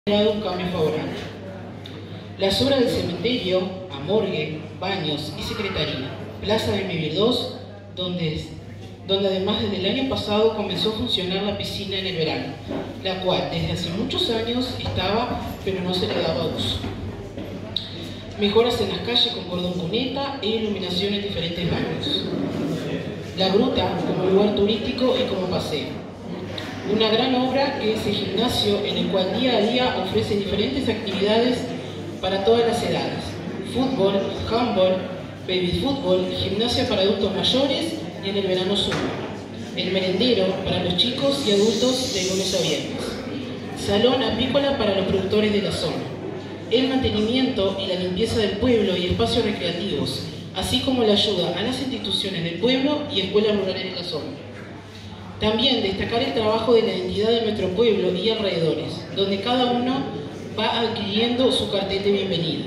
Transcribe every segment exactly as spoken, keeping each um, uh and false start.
generado un cambio favorable. Las obras del cementerio, a morgue, baños y secretaría, Plaza de Mivir dos, donde, donde además desde el año pasado comenzó a funcionar la piscina en el verano, la cual desde hace muchos años estaba, pero no se le daba uso. Mejoras en las calles con cordón cuneta e iluminación en diferentes baños. La gruta como lugar turístico y como paseo. Una gran obra que es el gimnasio, en el cual día a día ofrece diferentes actividades para todas las edades. Fútbol, handball, baby fútbol, gimnasia para adultos mayores y en el verano zumba. El merendero para los chicos y adultos de lunes a viernes. Salón apícola para los productores de la zona. El mantenimiento y la limpieza del pueblo y espacios recreativos, así como la ayuda a las instituciones del pueblo y escuelas rurales de la zona. También destacar el trabajo de la identidad de nuestro pueblo y alrededores, donde cada uno va adquiriendo su cartel de bienvenida.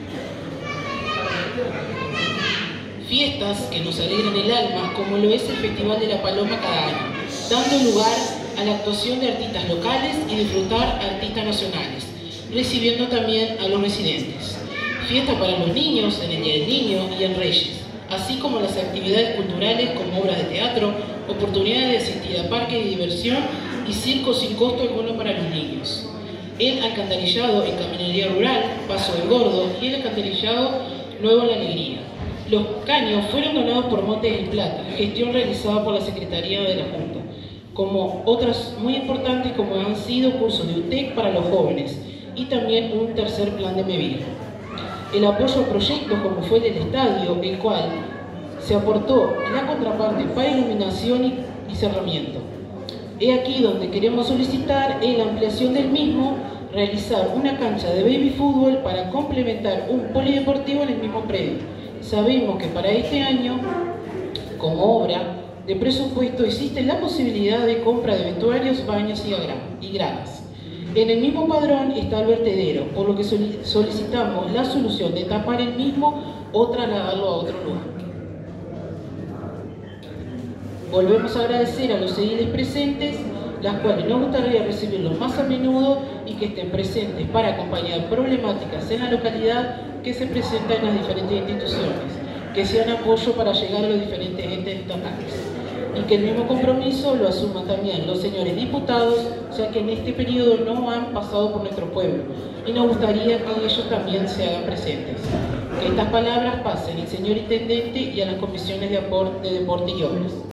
Fiestas que nos alegran el alma, como lo es el Festival de la Paloma cada año, dando lugar a la actuación de artistas locales y disfrutar a artistas nacionales, recibiendo también a los residentes. Fiesta para los niños en el Día del Niño y en Reyes, así como las actividades culturales como obras de teatro, oportunidades de asistir a parques de diversión y circo sin costo alguno para los niños. El alcantarillado en Caminería Rural, Paso del Gordo, y el alcantarillado Nuevo La Alegría. Los caños fueron donados por Montes del Plata, gestión realizada por la Secretaría de la Junta, como otras muy importantes como han sido cursos de U T E C para los jóvenes y también un tercer plan de Mevir. El apoyo a proyectos como fue el del estadio, el cual se aportó la contraparte para iluminación y, y cerramiento. He aquí donde queremos solicitar en la ampliación del mismo, realizar una cancha de baby fútbol para complementar un polideportivo en el mismo predio. Sabemos que para este año, como obra de presupuesto, existe la posibilidad de compra de vestuarios, baños y gradas. En el mismo padrón está el vertedero, por lo que solicitamos la solución de tapar el mismo o trasladarlo a otro lugar. Volvemos a agradecer a los ediles presentes, las cuales nos gustaría recibirlos más a menudo y que estén presentes para acompañar problemáticas en la localidad que se presentan en las diferentes instituciones, que sean apoyo para llegar a los diferentes entes estatales. Y que el mismo compromiso lo asuman también los señores diputados, ya que en este periodo no han pasado por nuestro pueblo, y nos gustaría que ellos también se hagan presentes. Que estas palabras pasen al señor intendente y a las comisiones de, de deporte y obras.